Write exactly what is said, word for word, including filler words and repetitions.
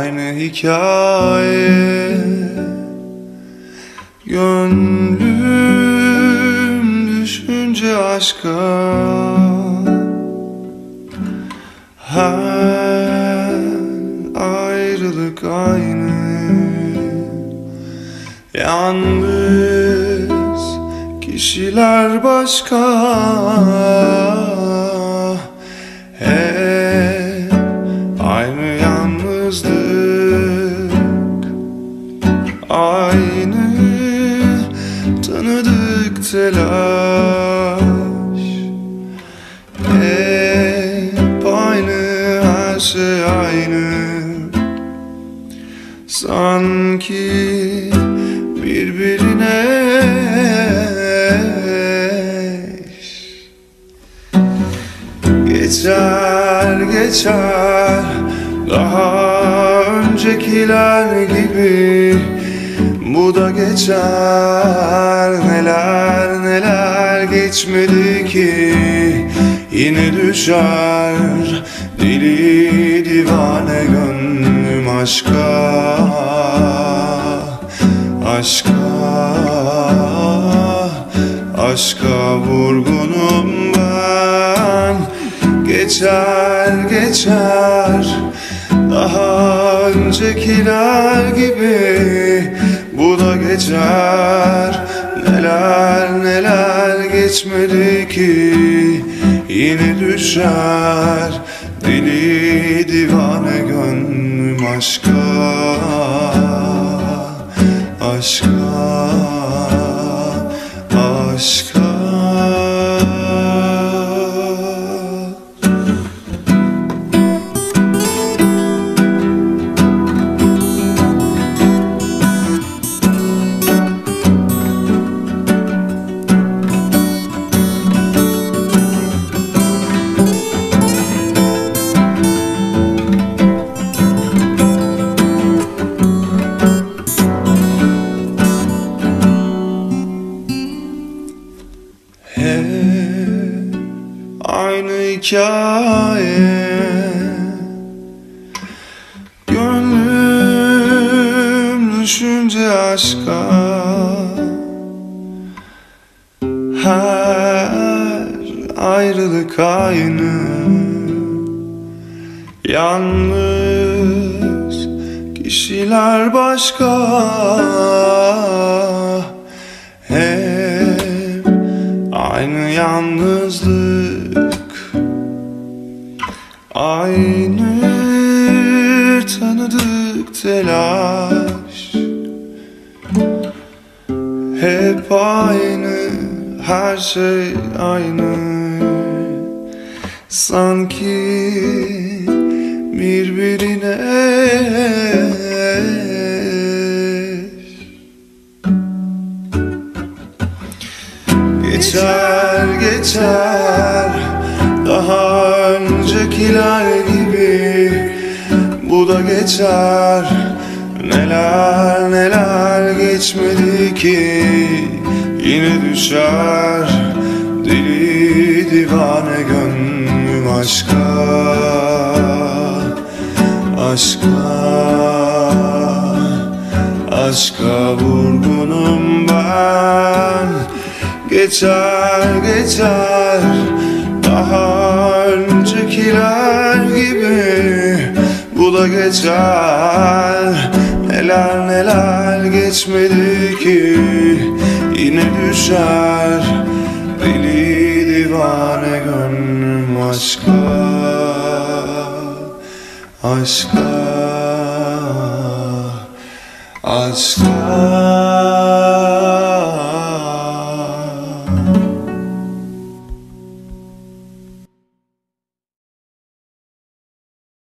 aynı hikaye. Gönlüm düşünce aşka, her ayrılık aynı. Yalnız kişiler başka, hep aynı yalnızlık, aynı tanıdık telaş. Hep aynı, her şey aynı. Sanki birbirine eş. Geçer geçer daha öncekiler gibi, bu da geçer. Neler neler geçmedi ki, yine düşer deli divane gönlüm aşka, aşka, aşka vurgunum ben. Geçer geçer daha öncekiler gibi, bu da geçer. Neler neler geçmedi ki, yine düşer deli divane gönlüm aşka, aşka, aşka. Hep aynı hikaye. Gönlüm düşünce aşka, her ayrılık aynı. Yalnız kişiler başka, hep aynı yalnızlık, aynı tanıdık telaş. Hep aynı, her şey aynı. Sanki birbirine eş. Geçer geçer daha öncekiler gibi, bu da geçer. Neler neler geçmedi ki, yine düşer deli divane gönlüm aşka, aşka, aşka vurgunum ben. Geçer geçer daha öncekiler gibi, bu da geçer. Neler neler geçmedi ki, yine düşer deli divane gönlüm aşka, aşka, aşka.